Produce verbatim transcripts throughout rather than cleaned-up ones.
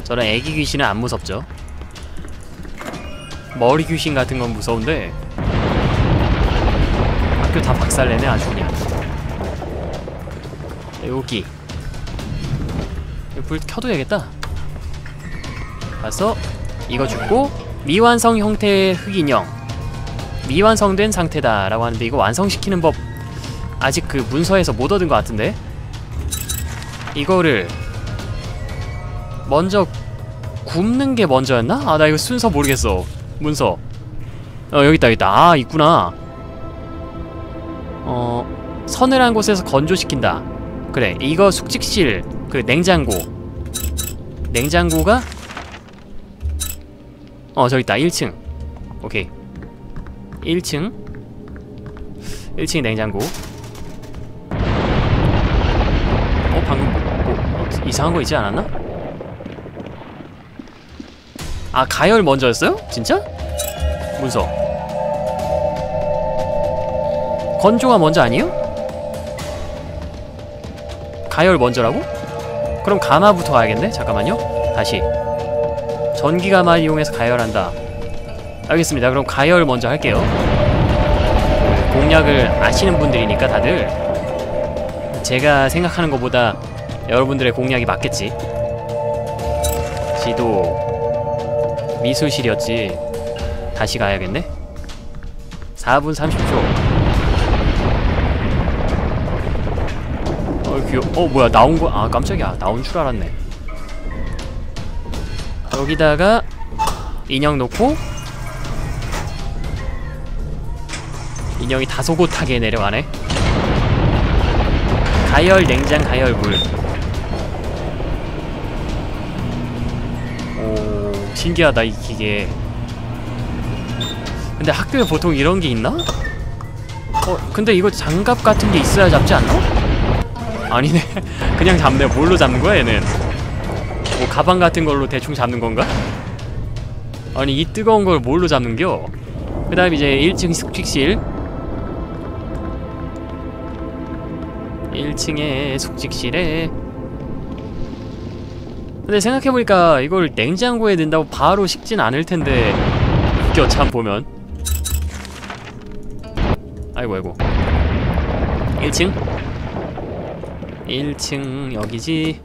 저런 애기 귀신은 안 무섭죠. 머리 귀신 같은 건 무서운데 학교 다 박살내네 아주 그냥. 여기 불 켜도 되겠다. 가서 이거 줍고 미완성 형태의 흑인형, 미완성된 상태다 라고 하는데 이거 완성시키는 법 아직 그 문서에서 못 얻은 것 같은데. 이거를 먼저 굽는 게 먼저였나? 아 나 이거 순서 모르겠어. 문서 어 여기있다 여기있다. 아 있구나. 어 서늘한 곳에서 건조시킨다. 그래 이거 숙직실 그 냉장고 냉장고가 어 저기있다. 일 층 오케이 일 층 일 층이 냉장고. 어 방금 뭐, 뭐 이상한 거 있지 않았나? 아 가열 먼저였어요? 진짜? 문서 건조가 먼저 아니에요? 가열 먼저라고? 그럼 가마부터 가야겠네? 잠깐만요. 다시 전기가마 이용해서 가열한다. 알겠습니다. 그럼 가열 먼저 할게요. 그 공략을 아시는 분들이니까 다들 제가 생각하는 것보다 여러분들의 공략이 맞겠지. 지도 미술실이었지. 다시 가야겠네. 사 분 삼십 초. 어 귀여. 어 뭐야 나온 거. 아 깜짝이야 나온 줄 알았네. 여기다가 인형 놓고 인형이 다소곳하게 내려가네. 가열 냉장 가열 물. 오 신기하다 이 기계. 근데 학교에 보통 이런 게 있나? 어 근데 이거 장갑 같은 게 있어야 잡지 않나? 아니네. 그냥 잡네. 뭘로 잡는 거야 얘는? 뭐 가방 같은 걸로 대충 잡는 건가? 아니 이 뜨거운 걸 뭘로 잡는겨? 그 다음 이제 일 층 숙직실. 일 층의 숙직실에. 근데 생각해보니까 이걸 냉장고에 넣는다고 바로 식진 않을 텐데. 웃겨 참 보면. 아이고 아이고. 일 층 일 층 여기지.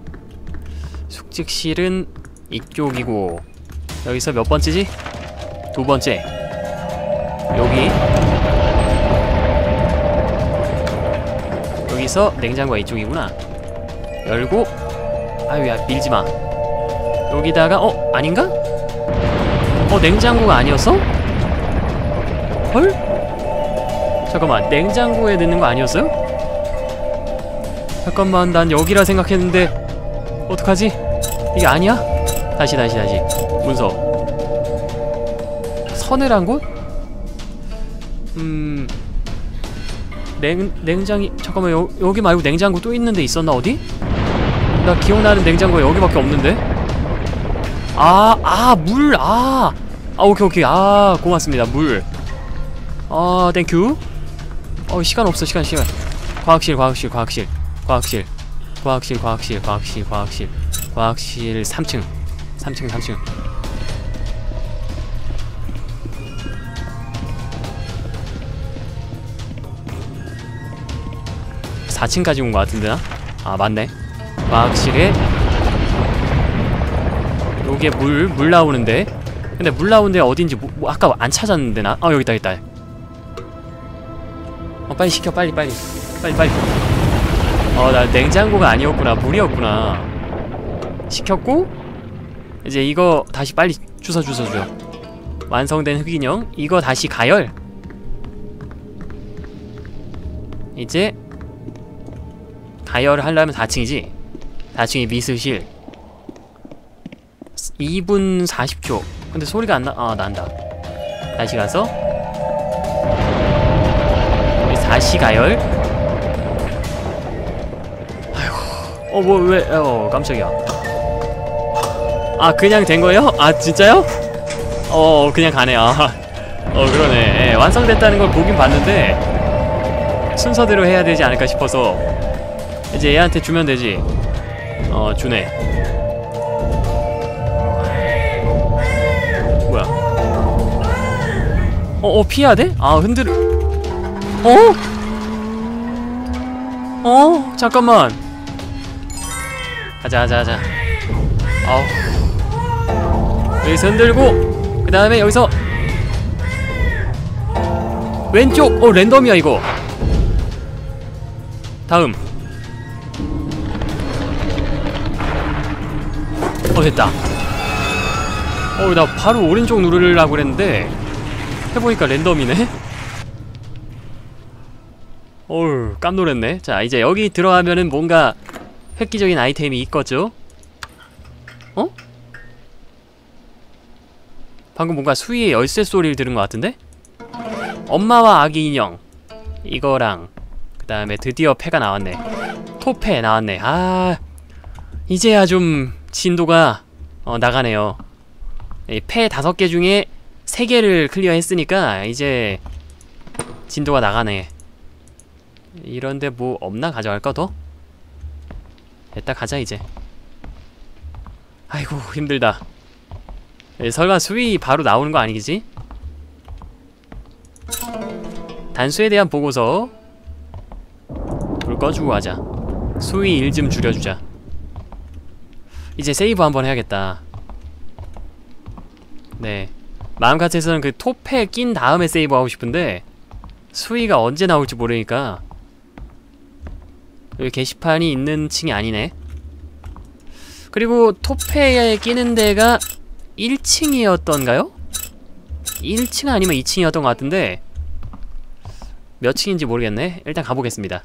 숙직실은 이쪽이고 여기서 몇 번째지? 두 번째. 여기 여기서 냉장고가 이쪽이구나. 열고 아유 야 밀지마. 여기다가 어? 아닌가? 어 냉장고가 아니었어? 헐? 잠깐만 냉장고에 넣는 거 아니었어요? 잠깐만 난 여기라 생각했는데 어떡하지? 이게 아니야? 다시 다시 다시 문서 서늘한 곳? 음... 냉... 냉장이... 잠깐만 여, 여기 말고 냉장고 또 있는 데 있었나 어디? 나 기억나는 냉장고 여기밖에 없는데? 아... 아... 물! 아... 아 오케이 오케이 아 고맙습니다 물. 아 땡큐. 어 시간 없어 시간 시간. 과학실 과학실 과학실 과학실 과학실 과학실 과학실 과학실 과학실 삼 층 삼 층 삼 층. 사 층까지 온 것 같은데 나? 아 맞네. 과학실에 요게 물, 물 나오는데. 근데 물 나오는데 어딘지 뭐, 뭐 아까 안 찾았는데 나? 아 여기다 여기다. 어 빨리 시켜 빨리 빨리 빨리 빨리. 어 나 냉장고가 아니었구나 물이었구나. 시켰고 이제 이거 다시 빨리 주워 주워 줘. 완성된 흑인형 이거 다시 가열. 이제 가열을 하려면 사 층이지? 사 층이 미술실. 이 분 사십 초. 근데 소리가 안 나.. 아 난다. 다시 가서 다시 가열. 아이고 어 뭐 왜.. 어 깜짝이야. 아 그냥 된 거예요? 아 진짜요? 어 그냥 가네. 아 어 그러네. 예, 완성됐다는 걸 보긴 봤는데 순서대로 해야 되지 않을까 싶어서 이제 얘한테 주면 되지. 어 주네. 어, 어 피해야 돼? 아 흔들. 어? 어? 잠깐만. 가자 가자 가자. 아우. 여기서 흔들고 그 다음에 여기서 왼쪽. 어 랜덤이야 이거. 다음. 어 됐다. 어 나 바로 오른쪽 누르려고 그랬는데 해보니까 랜덤이네. 어우 깜놀했네. 자 이제 여기 들어가면은 뭔가 획기적인 아이템이 있겠죠? 어? 방금 뭔가 수위의 열쇠 소리를 들은 것 같은데? 엄마와 아기 인형 이거랑 그 다음에 드디어 패가 나왔네. 토패 나왔네. 아 이제야 좀 진도가 어, 나가네요. 이 패 다섯 개 중에 세 개를 클리어 했으니까 이제 진도가 나가네. 이런데 뭐 없나? 가져갈까 더? 됐다 가자 이제. 아이고 힘들다. 에, 설마 수위 바로 나오는 거 아니겠지? 단수에 대한 보고서 불 꺼주고 하자. 수위 일 좀 줄여주자. 이제 세이브 한번 해야겠다. 네 마음 같아서는 그 톱에 낀 다음에 세이브 하고 싶은데 수위가 언제 나올지 모르니까. 여기 게시판이 있는 층이 아니네. 그리고 톱에 끼는 데가 일 층이었던가요? 일 층 아니면 이 층이었던 것 같은데 몇 층인지 모르겠네. 일단 가보겠습니다.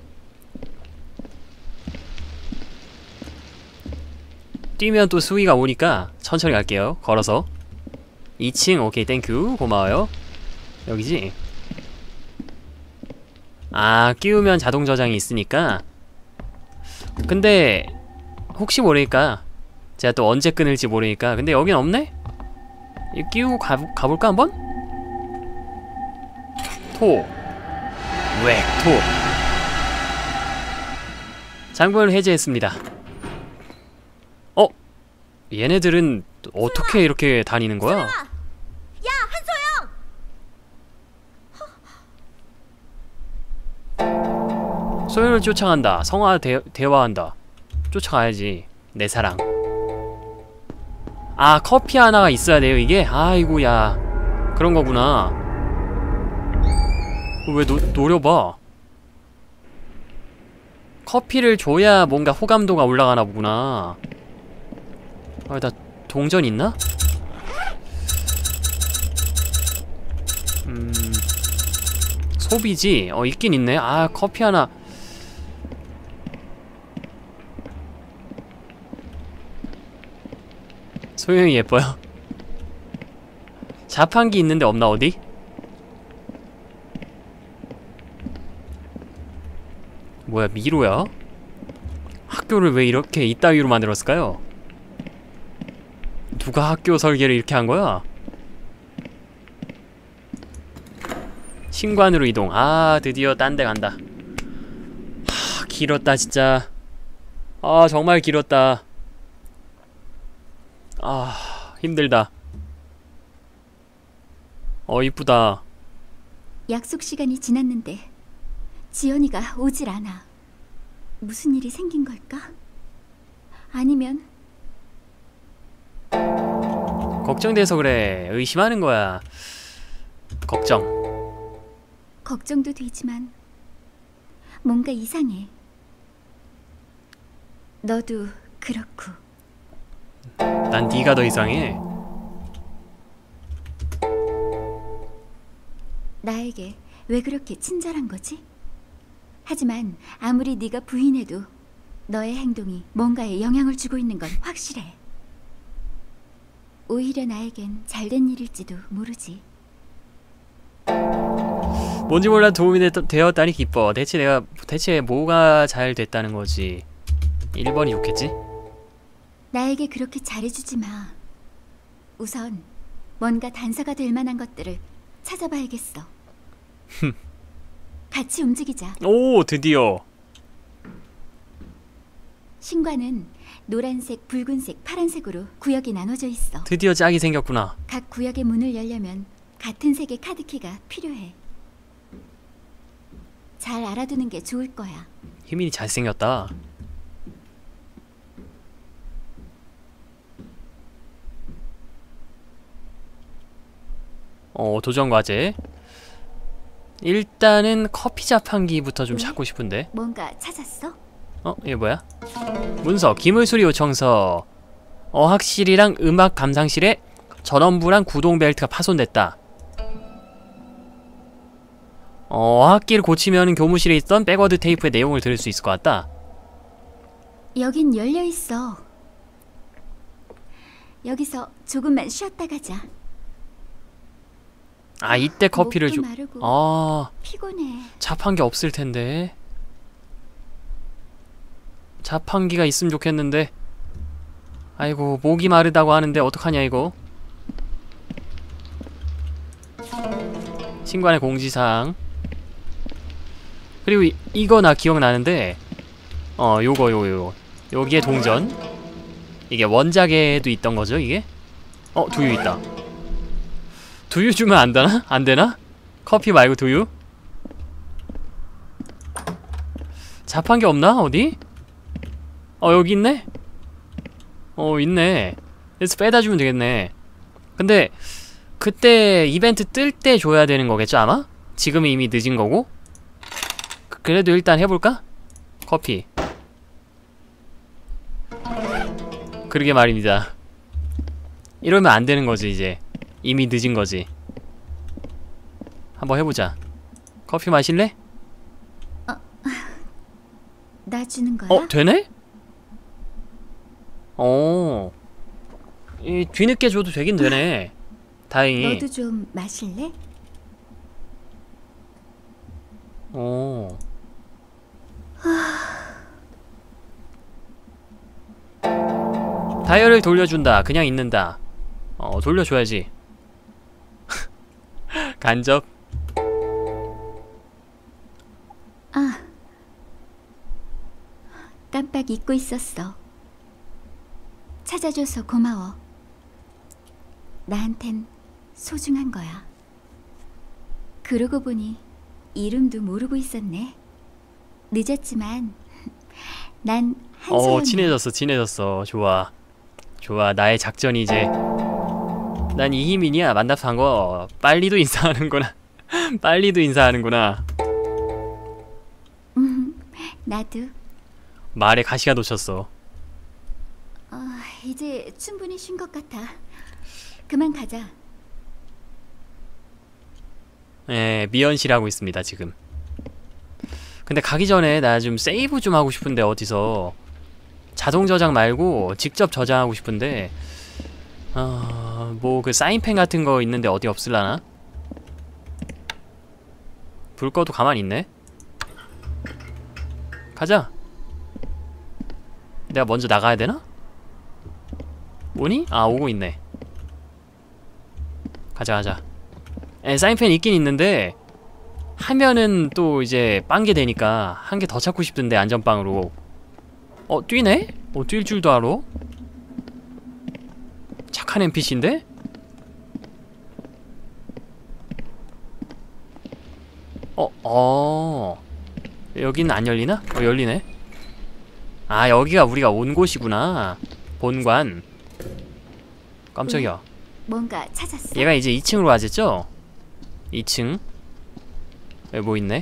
뛰면 또 수위가 오니까 천천히 갈게요. 걸어서. 이 층 오케이 땡큐 고마워요. 여기지? 아 끼우면 자동 저장이 있으니까. 근데 혹시 모르니까 제가 또 언제 끊을지 모르니까. 근데 여긴 없네? 이 끼우고 가, 가볼까 한번? 토 웩 토 장벽을 해제했습니다. 어? 얘네들은 어떻게 이렇게 다니는 거야? 야 한소영! 소연을 쫓아간다. 성화 대, 대화한다. 쫓아가야지 내 사랑. 아 커피 하나가 있어야 돼요 이게? 아이고야 그런 거구나. 왜 노, 노려봐. 커피를 줘야 뭔가 호감도가 올라가나 보구나. 아, 나 동전 있나? 음... 소비지? 어 있긴 있네. 아 커피 하나. 소영이 예뻐요. 자판기 있는데 없나 어디? 뭐야 미로야? 학교를 왜 이렇게 이따위로 만들었을까요? 누가 학교 설계를 이렇게 한 거야? 신관으로 이동. 아 드디어 딴 데 간다. 하 길었다 진짜. 아 정말 길었다. 아 힘들다. 어 이쁘다. 약속 시간이 지났는데 지연이가 오질 않아. 무슨 일이 생긴 걸까? 아니면 걱정돼서 그래. 의심하는 거야. 걱정. 걱정도 되지만 뭔가 이상해. 너도 그렇고. 난 네가 더 이상해. 나에게 왜 그렇게 친절한 거지? 하지만 아무리 네가 부인해도 너의 행동이 뭔가에 영향을 주고 있는 건 확실해. 오히려 나에겐 잘된 일일지도 모르지. 뭔지 몰라 도움이 되, 되었다니 기뻐. 대체 내가 대체 뭐가 잘 됐다는 거지? 일 번이 좋겠지? 나에게 그렇게 잘해주지 마. 우선 뭔가 단서가 될 만한 것들을 찾아봐야겠어. 같이 움직이자. 오 드디어. 신관은 노란색, 붉은색, 파란색으로 구역이 나눠져 있어. 드디어 짝이 생겼구나. 각 구역의 문을 열려면 같은 색의 카드키가 필요해. 잘 알아두는 게 좋을 거야. 희민이 잘생겼다. 어, 도전 과제. 일단은 커피 자판기부터 좀 왜? 찾고 싶은데. 뭔가 찾았어? 어, 이게 뭐야? 문서, 기물수리 요청서. 어학실이랑 음악 감상실에 전원부랑 구동 벨트가 파손됐다. 어, 어학기를 고치면 교무실에 있던 백워드 테이프의 내용을 들을 수 있을 것 같다. 여긴 열려 있어. 여기서 조금만 쉬었다 가자. 아, 이때 커피를 목도 줘. 마르고 아, 피곤해. 자판기 없을 텐데. 자판기가 있으면 좋겠는데. 아이고, 목이 마르다고 하는데 어떡하냐 이거. 신관의 공지사항. 그리고 이, 이거 나 기억나는데, 어, 요거 요거 요거 여기에 동전. 이게 원작에도 있던 거죠 이게? 어, 두유 있다. 두유 주면 안 되나? 안 되나? 커피 말고 두유? 자판기 없나? 어디? 어, 여기 있네? 어, 있네. 그래서 빼다 주면 되겠네. 근데 그때 이벤트 뜰 때 줘야 되는 거겠죠 아마? 지금은 이미 늦은 거고. 그래도 일단 해볼까? 커피. 그러게 말입니다. 이러면 안 되는 거지 이제. 이미 늦은 거지. 한번 해보자. 커피 마실래? 나 주는 거야? 어, 되네? 어. 이 뒤늦게 줘도 되긴 되네. 다행히. 너도 좀 마실래? 어. 다이얼을 돌려준다. 그냥 있는다. 어, 돌려줘야지. 간접. 아, 깜빡 잊고 있었어. 찾아줘서 고마워. 나한텐 소중한 거야. 그러고 보니 이름도 모르고 있었네. 늦었지만 난 한소연이야. 어, 친해졌어, 친해졌어. 좋아. 좋아, 나의 작전이 이제. 난 이희민이야. 만나서 반가워. 빨리도 인사하는구나. 빨리도 인사하는구나. 음, 나도. 말에 가시가 놓쳤어. 어, 이제 충분히 쉰 것 같아. 그만 가자. 예, 미연실 하고 있습니다 지금. 근데 가기 전에 나 좀 세이브 좀 하고 싶은데 어디서. 자동 저장 말고 직접 저장하고 싶은데 어... 뭐 그 사인펜 같은 거 있는데 어디 없을라나? 불 꺼도 가만히 있네? 가자. 내가 먼저 나가야 되나? 오니? 아, 오고 있네. 가자 가자. 에, 사인펜 있긴 있는데 하면은 또 이제 빵게 되니까 한 개 더 찾고 싶던데 안전빵으로. 어, 뛰네? 어, 뛸 줄도 알아? 착한 엔피씨인데? 어, 어. 여기는 안 열리나? 어, 열리네. 아, 여기가 우리가 온 곳이구나. 본관. 깜짝이야. 뭔가 찾았어? 얘가 이제 이 층으로 와졌죠? 이 층. 여기 뭐 있네?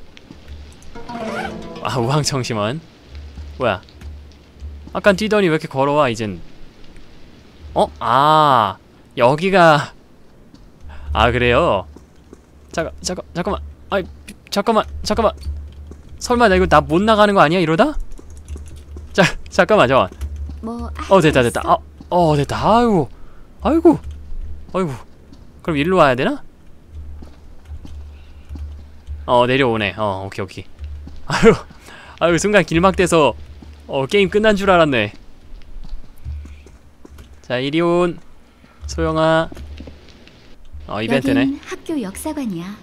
아, 우황청심원. 뭐야? 아깐 뛰더니 왜 이렇게 걸어와 이젠. 어? 아, 여기가. 아, 그래요? 잠깐 잠깐 잠깐만. 아이, 잠깐만 잠깐만. 설마 나 이거 나 못 나가는 거 아니야 이러다? 자, 잠깐만 잠깐만. 뭐 어, 됐다 됐다. 아, 어, 됐다. 아이고 아이고 아이고. 그럼 일로 와야 되나? 어, 내려오네. 어, 오케이 오케이. 아유 아유, 순간 길막돼서 어, 게임 끝난 줄 알았네. 자, 이리 온 소영아. 어, 이벤트네. 여긴 학교 역사관이야.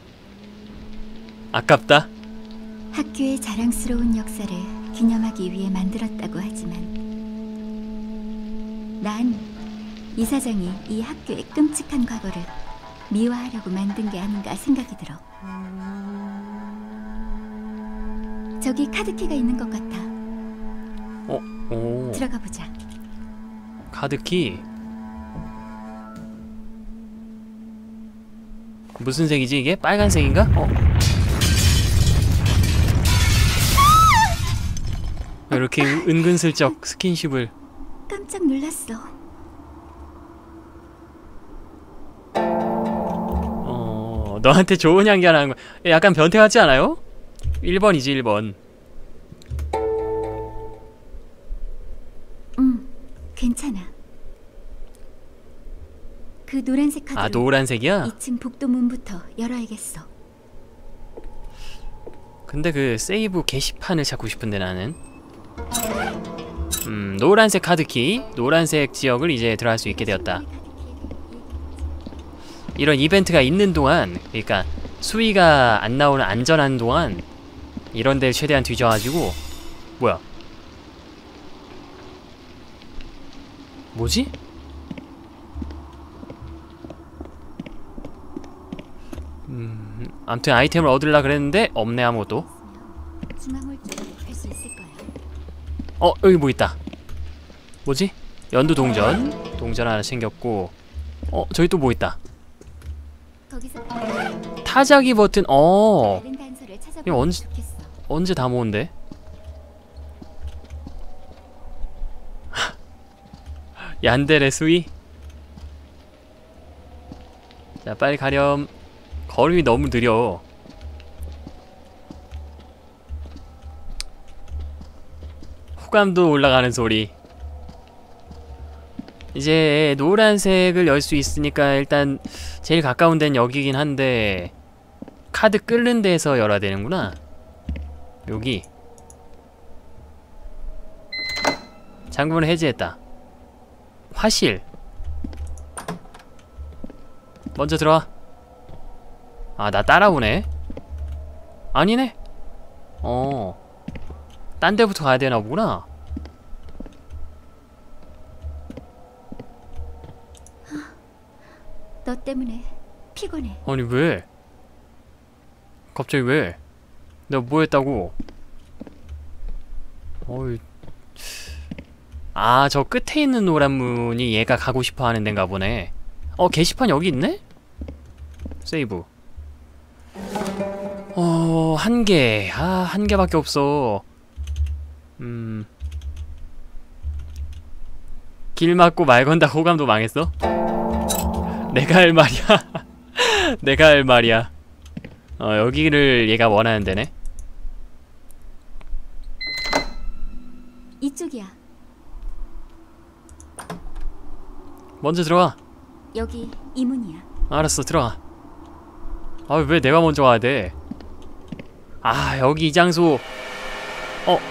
아깝다. 학교의 자랑스러운 역사를 기념하기 위해 만들었다고 하지만 난 이사장이 이 학교의 끔찍한 과거를 미화하려고 만든 게 아닌가 생각이 들어. 저기 카드키가 있는 것 같아. 어? 오. 들어가 보자. 카드키. 무슨 색이지 이게? 빨간색인가? 어? 이렇게 은근슬쩍 스킨십을. 깜짝 놀랐어. 어... 너한테 좋은 향기 하나 하는 거. 약간 변태 같지 않아요? 일 번이지 일 번. 응, 괜찮아. 그 노란색 카드로 아, 노란색이야? 이 층 복도 문부터 열어야겠어. 근데 그 세이브 게시판을 찾고 싶은데 나는. 음, 노란색 카드키, 노란색 지역을 이제 들어갈 수 있게 되었다. 이런 이벤트가 있는 동안, 그러니까 수위가 안 나오는 안전한 동안 이런 데를 최대한 뒤져가지고. 뭐야? 뭐지? 음, 아무튼 아이템을 얻으려 그랬는데 없네 아무것도. 중앙홀 쪽으로 갈 수 있을 거야. 어, 여기 뭐 있다. 뭐지? 연두 동전. 동전 하나 챙겼고. 어, 저기 또 뭐 있다. 거기서 타자기 버튼. 어. 다른 단서를 이거 찾아보면 언제 좋겠어. 언제 다 모은데? 얀데레 수위. 자, 빨리 가렴. 걸음이 너무 느려. 호감도 올라가는 소리. 이제 노란색을 열 수 있으니까 일단 제일 가까운 데는 여기긴 한데 카드 끓는 데에서 열어야 되는구나. 여기 잠금을 해제했다. 화실 먼저 들어와. 아, 나 따라오네. 아니네. 어, 딴 데부터 가야 되나 보구나. 너 때문에 피곤해. 아니 왜? 갑자기 왜? 내가 뭐 했다고? 어이. 아, 저 끝에 있는 노란 문이 얘가 가고 싶어 하는 데인가 보네. 어, 게시판 여기 있네? 세이브. 어, 한 개. 아, 한 개밖에 없어. 음. 길 막고 말 건다 호감도 망했어? 내가 할 말이야. 내가 할 말이야. 어, 여기를 얘가 원하는 데네. 이쪽이야. 먼저 들어와. 여기 이 문이야. 알았어, 들어가. 아, 왜 내가 먼저 와야 돼? 아, 여기 이 장소. 어,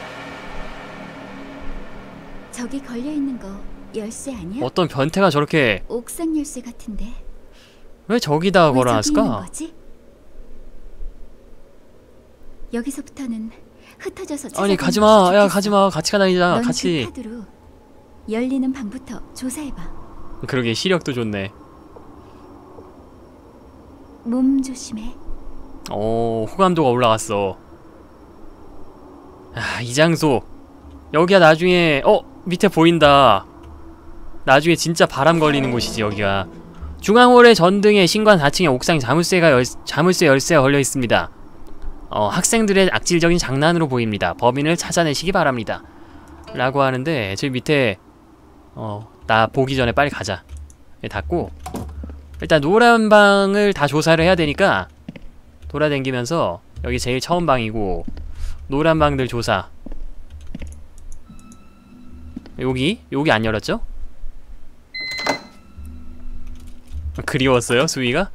저기 걸려 있는 거 열쇠 아니야? 어떤 변태가 저렇게 옥상 열쇠 같은데. 왜 저기다 왜 저기 있는 걸어놨을까? 거지? 여기서부터는 흩어져서 아니, 찾아가는 가지마. 것이 야, 좋겠어. 가지마. 같이 가다니자. 넌 같이. 그 카드로 열리는 방부터 조사해봐. 그러게, 시력도 좋네. 몸 조심해. 오, 호감도가 올라갔어. 아, 이 장소. 여기가 나중에, 어, 밑에 보인다. 나중에 진짜 바람 걸리는 곳이지, 여기가. 중앙홀의 전등에 신관 사 층에 옥상 자물쇠가 열, 자물쇠 열쇠가 걸려 있습니다. 어, 학생들의 악질적인 장난으로 보입니다. 범인을 찾아내시기 바랍니다. 라고 하는데, 저기 밑에, 어, 나 보기 전에 빨리 가자. 예, 닫고. 일단 노란 방을 다 조사를 해야 되니까, 돌아다니면서, 여기 제일 처음 방이고, 노란 방들 조사. 여기? 여기 안 열었죠? 그리웠어요, 수위가?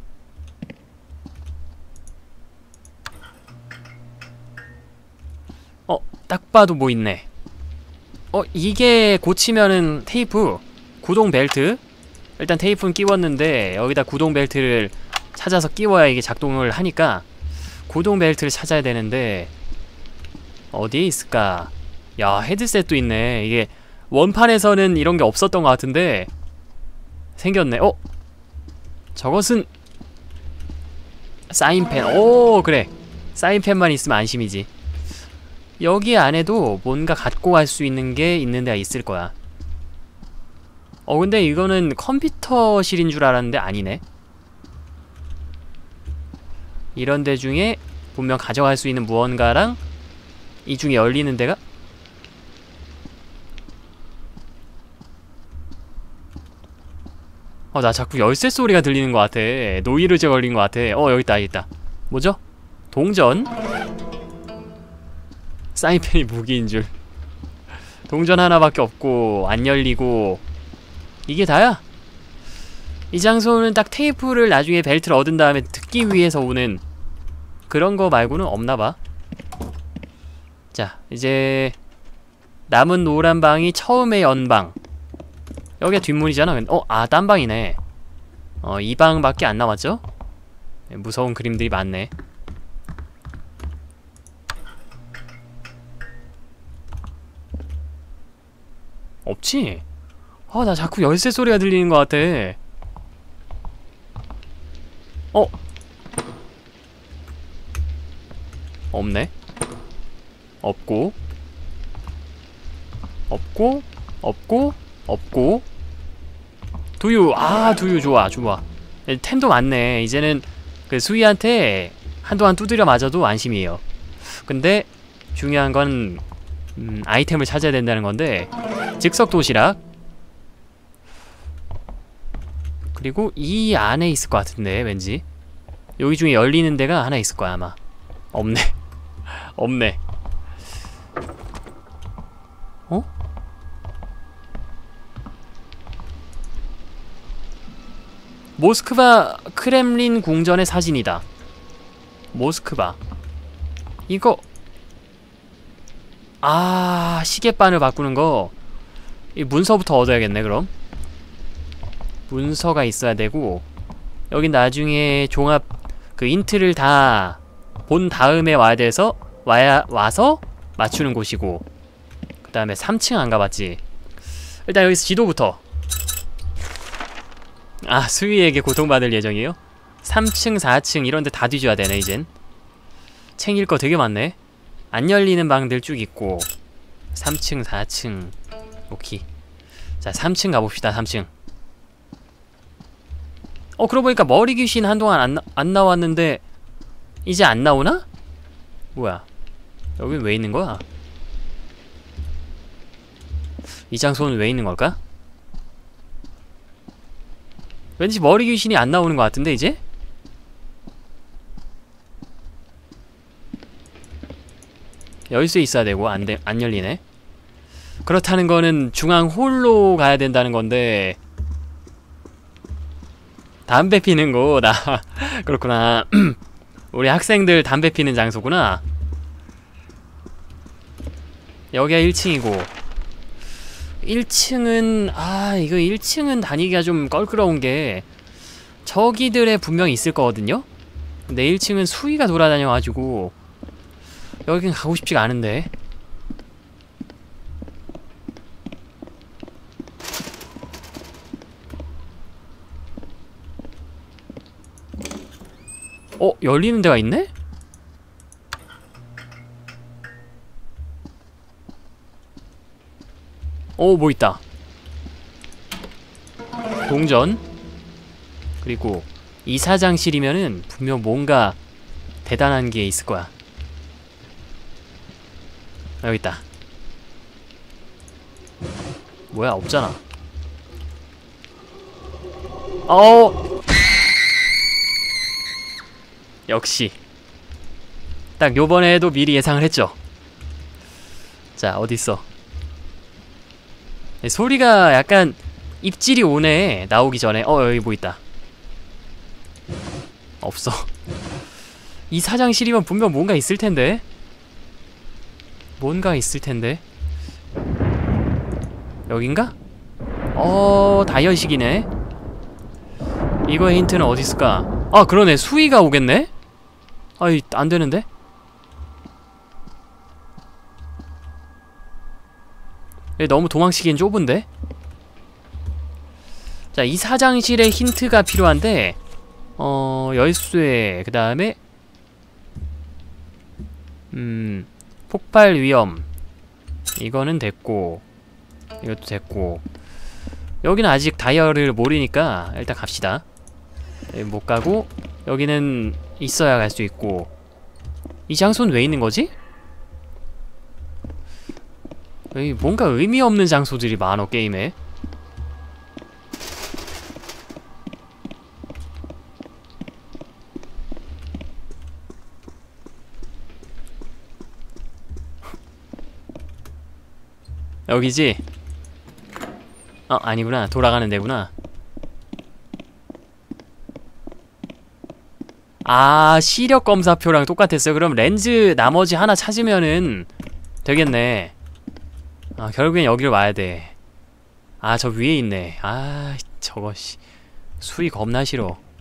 어, 딱 봐도 뭐 있네. 어, 이게 고치면은 테이프, 구동 벨트. 일단 테이프는 끼웠는데 여기다 구동 벨트를 찾아서 끼워야 이게 작동을 하니까 구동 벨트를 찾아야 되는데 어디에 있을까? 야, 헤드셋도 있네. 이게 원판에서는 이런 게 없었던 것 같은데 생겼네. 어? 저것은 사인펜. 오 그래, 사인펜만 있으면 안심이지. 여기 안에도 뭔가 갖고 갈 수 있는 게 있는 데가 있을 거야. 어 근데 이거는 컴퓨터실인 줄 알았는데 아니네. 이런 데 중에 분명 가져갈 수 있는 무언가랑 이 중에 열리는 데가 어 나 자꾸 열쇠 소리가 들리는 것 같아. 노이로제 걸린 것 같아. 어 여기있다 여기있다. 뭐죠? 동전? 사인펜이 무기인 줄. 동전 하나밖에 없고 안 열리고 이게 다야? 이 장소는 딱 테이프를 나중에 벨트를 얻은 다음에 듣기 위해서 오는 그런 거 말고는 없나봐. 자 이제 남은 노란 방이 처음에 연 방. 여기가 뒷문이잖아. 어? 아 딴 방이네. 어 이 방밖에 안 남았죠? 무서운 그림들이 많네. 없지? 아 나 자꾸 열쇠 소리가 들리는 것 같아. 어? 없네. 없고 없고 없고 없고 두유. 아 두유 좋아 좋아. 템도 많네. 이제는 그 수희한테 한동안 두드려 맞아도 안심이에요. 근데 중요한 건 음, 아이템을 찾아야 된다는 건데 즉석 도시락 그리고 이 안에 있을 것 같은데 왠지 여기 중에 열리는 데가 하나 있을 거야 아마. 없네. 없네. 어? 모스크바 크렘린 궁전의 사진이다. 모스크바 이거 아 시계바늘 바꾸는 거 이 문서부터 얻어야겠네. 그럼 문서가 있어야 되고 여긴 나중에 종합 그 인트를 다 본 다음에 와야 돼서 와야 와서 맞추는 곳이고 그 다음에 삼 층 안 가봤지. 일단 여기서 지도부터. 아 수위에게 고통받을 예정이에요? 삼 층 사 층 이런데 다 뒤져야 되네 이젠. 챙길 거 되게 많네. 안 열리는 방들 쭉 있고 삼 층 사 층 오케이. 자 삼 층 가봅시다. 삼 층. 어 그러고 보니까 머리 귀신 한동안 안, 나, 안 나왔는데 이제 안 나오나? 뭐야 여긴 왜 있는 거야? 이 장소는 왜 있는 걸까? 왠지 머리 귀신이 안 나오는 것 같은데 이제? 열쇠 있어야 되고 안, 돼, 안 열리네. 그렇다는 거는 중앙 홀로 가야 된다는 건데 담배 피는 곳. 아 그렇구나. 우리 학생들 담배 피는 장소구나. 여기가 일 층이고 일 층은 아 이거 일 층은 다니기가 좀 껄끄러운게 저기들에 분명히 있을 거거든요? 근데 일 층은 수위가 돌아다녀가지고 여긴 가고 싶지가 않은데. 어? 열리는 데가 있네? 어, 뭐 있다. 동전. 그리고 이사장실이면은 분명 뭔가 대단한 게 있을 거야. 아, 여기 있다. 뭐야, 없잖아. 어! 역시 딱 요번에도 미리 예상을 했죠. 자, 어딨어? 소리가 약간 입질이 오네. 나오기 전에. 어, 여기 뭐 있다. 없어. 이 사장실이면 분명 뭔가 있을 텐데. 뭔가 있을 텐데. 여긴가? 어, 다이얼식이네. 이거의 힌트는 어디 있을까? 아, 그러네. 수위가 오겠네? 아이, 안 되는데? 얘 너무 도망치기엔 좁은데? 자, 이 사장실의 힌트가 필요한데 어 열쇠 그 다음에 음 폭발 위험 이거는 됐고 이것도 됐고 여기는 아직 다이얼을 모르니까 일단 갑시다. 여기 못 가고 여기는 있어야 갈 수 있고 이 장소는 왜 있는 거지? 여기 뭔가 의미 없는 장소들이 많어 게임에. 여기지? 어 아니구나 돌아가는 데구나. 아 시력 검사표랑 똑같았어요. 그럼 렌즈 나머지 하나 찾으면은 되겠네. 아 결국엔 여기를 와야 돼. 아 저 위에 있네. 아 저거 씨 수위 겁나 싫어.